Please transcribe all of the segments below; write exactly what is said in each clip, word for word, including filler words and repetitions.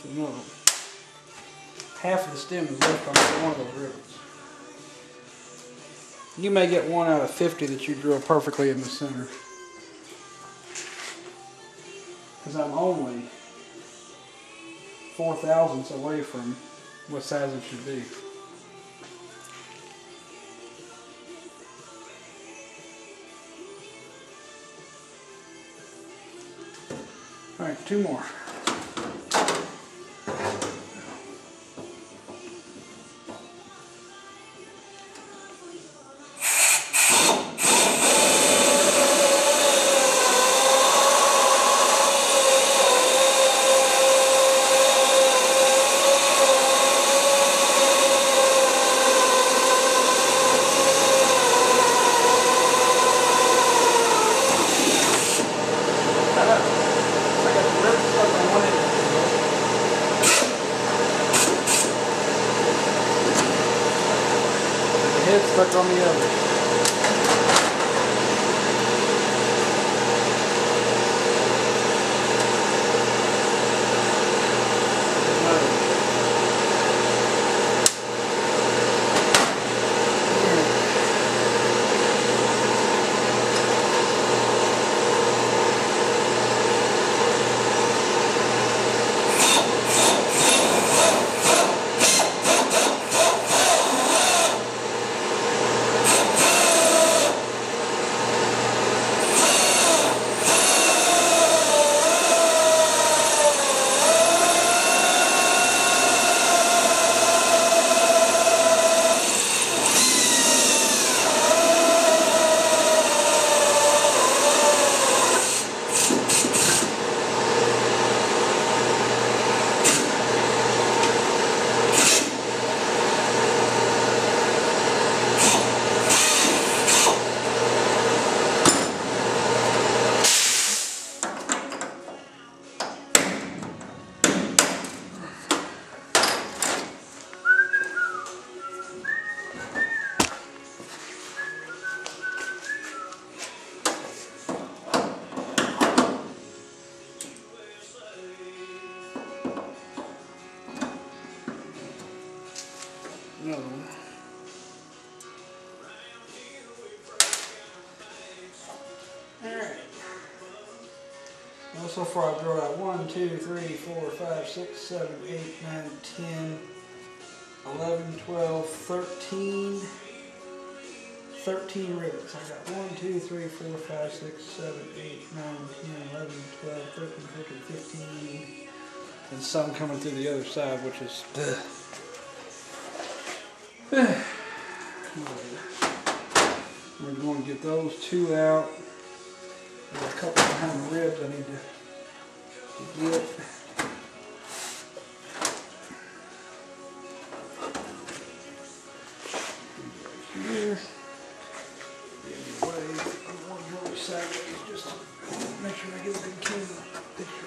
another one. Half of the stem is left on one of those rivets. You may get one out of fifty that you drill perfectly in the center. Because I'm only four thousandths away from what size it should be. Alright, two more. Stuck on the other. Another one. Alright. Well, so far I've drilled out one, two, three, four, five, six, seven, eight, nine, ten, eleven, twelve, thirteen. thirteen rivets. I got one, two, three, four, five, six, seven, eight, nine, ten, eleven, twelve, thirteen, fourteen, fifteen. And some coming through the other side, which is ugh. We're going to get those two out. There's a couple behind the ribs I need to, to get. Here. Get away. I want to go sideways just to make sure I get a good clean picture.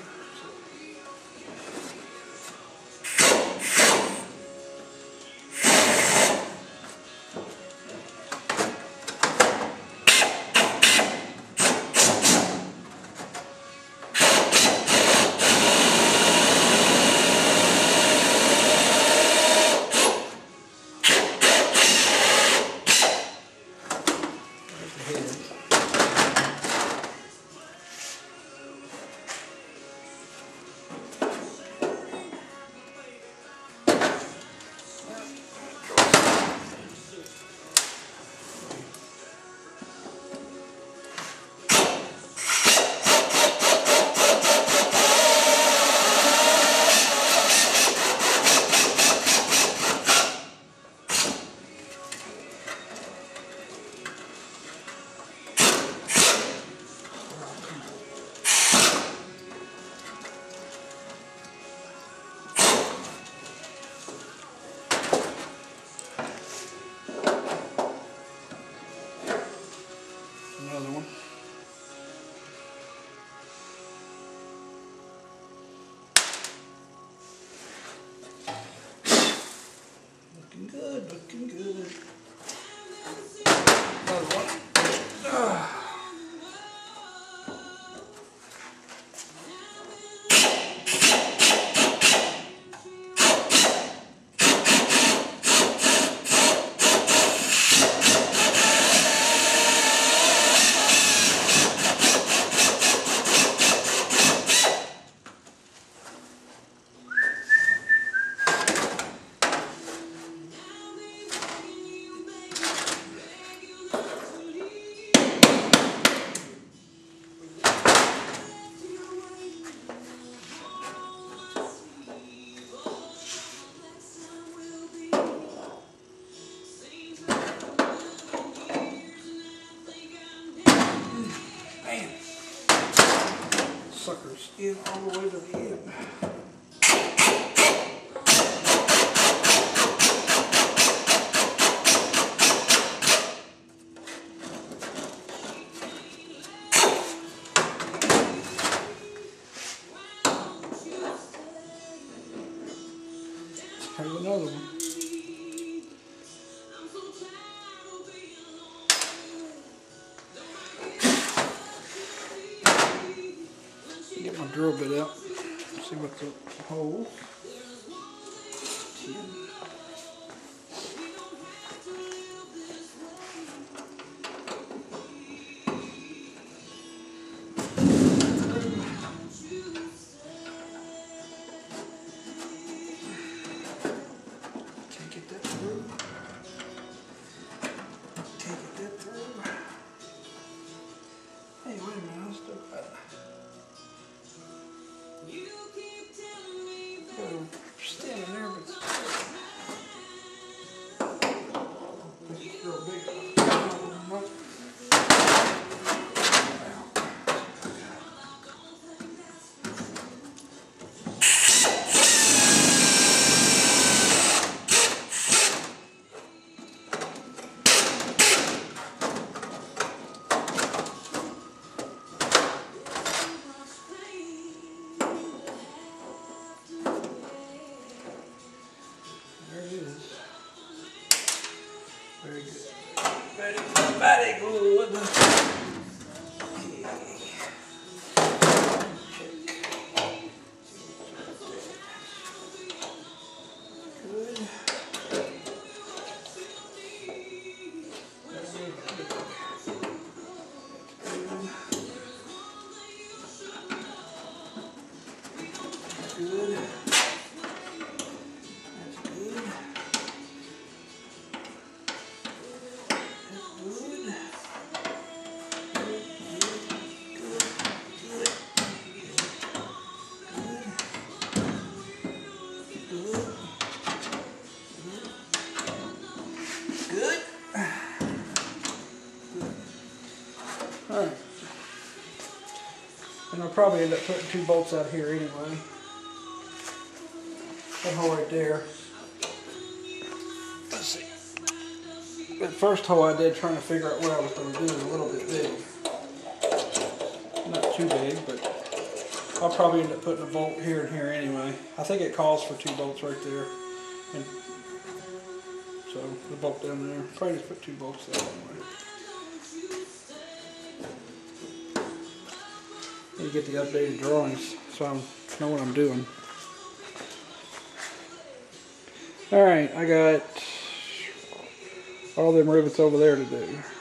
Another one. Looking good, looking good. Another one. Ah. suckers in all the way to the end. Here's another one. Get my drill bit out. See what the hole. Can't get that through. Can't get that through. Hey, wait a minute, I'll still got it. Standing there, but it's real big. Very good. Very, very good. Okay. Good. Good. Alright, and I'll probably end up putting two bolts out here anyway. That hole right there. Let's see. That first hole I did trying to figure out what I was going to do is a little bit big. Not too big, but I'll probably end up putting a bolt here and here anyway. I think it calls for two bolts right there. And so the bolt down there. Probably just put two bolts that way. You get the updated drawings so I know what I'm doing. Alright, I got all them rivets over there to do.